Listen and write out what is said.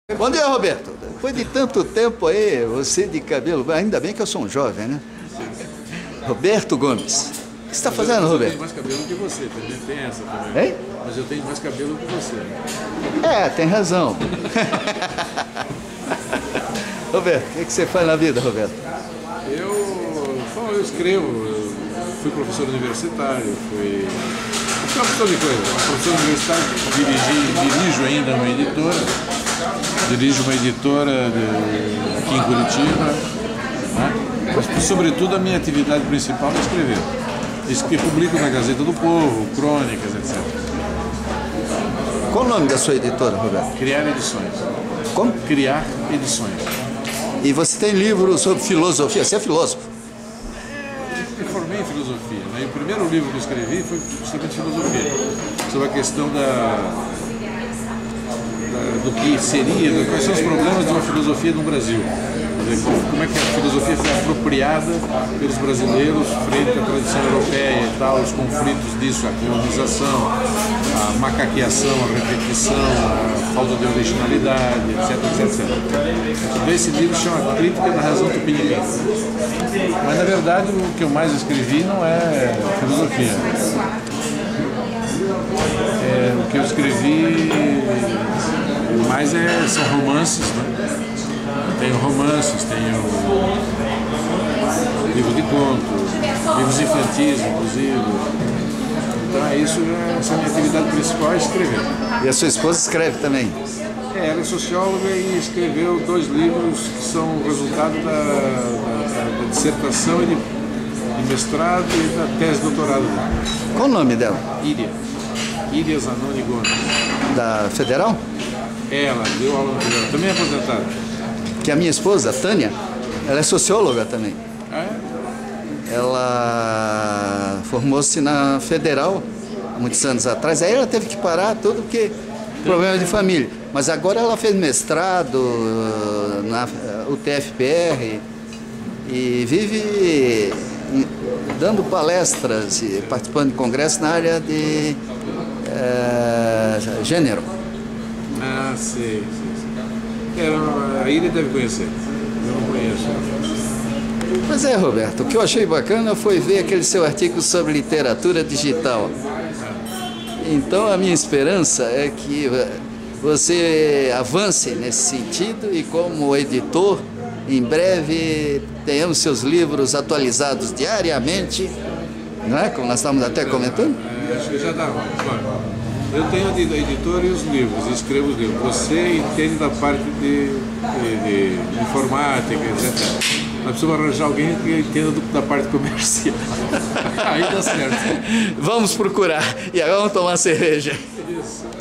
Bom dia, Roberto. Depois de tanto tempo aí, você de cabelo... Ainda bem que eu sou um jovem, né? Roberto Gomes. O que você está fazendo, Roberto? Eu tenho mais cabelo que você, também tem essa também. Hein? Mas eu tenho mais cabelo que você. É, tem razão. Roberto, o que você faz na vida, Roberto? Eu escrevo, eu fui professor universitário, fui uma opção de coisa. Professor universitário, dirijo ainda uma editora. Dirijo uma editora aqui em Curitiba, né? Mas, sobretudo, a minha atividade principal é escrever. Publico na Gazeta do Povo, crônicas, etc. Qual o nome da sua editora, Roberto? Criar Edições. Como? Criar Edições. E você tem livros sobre filosofia? Você é filósofo? Eu me formei em filosofia, né? E o primeiro livro que eu escrevi foi justamente filosofia, sobre a questão do que seria, quais são os problemas de uma filosofia no Brasil. Como é que a filosofia foi apropriada pelos brasileiros frente à tradição europeia e tal, os conflitos disso, a colonização, a macaqueação, a repetição, a falta de originalidade, etc. Então esse livro chama Crítica da Razão Tupiniquim. Mas na verdade o que eu mais escrevi não é filosofia. O que eu escrevi mais são romances, né? Tenho romances, tenho livros de contos, livros infantis, inclusive. Então essa é a minha atividade principal, é escrever. E a sua esposa escreve também? Ela é socióloga e escreveu 2 livros que são resultado da dissertação e de mestrado e da tese de doutorado dela. Qual o nome dela? Iria Zanoni Gomes. Da Federal? Ela deu aula na Federal, também é aposentada. Que a minha esposa, a Tânia, ela é socióloga também. Ela formou-se na Federal há muitos anos atrás. Aí ela teve que parar tudo porque problema de família. Mas agora ela fez mestrado na UTFPR e vive dando palestras e participando de congressos na área de gênero. Sei. A Iria deve conhecer. Eu não conheço. Pois é, Roberto, o que eu achei bacana foi ver aquele seu artigo sobre literatura digital. Então a minha esperança é que você avance nesse sentido e como editor, em breve tenhamos seus livros atualizados diariamente, não é? Como nós estamos até comentando. Acho que já dá. Eu tenho a editora e os livros, escrevo os livros. Você entende da parte de informática, etc. Nós precisamos arranjar alguém que entenda da parte comercial. Aí dá certo. Vamos procurar. E agora vamos tomar cerveja. Isso.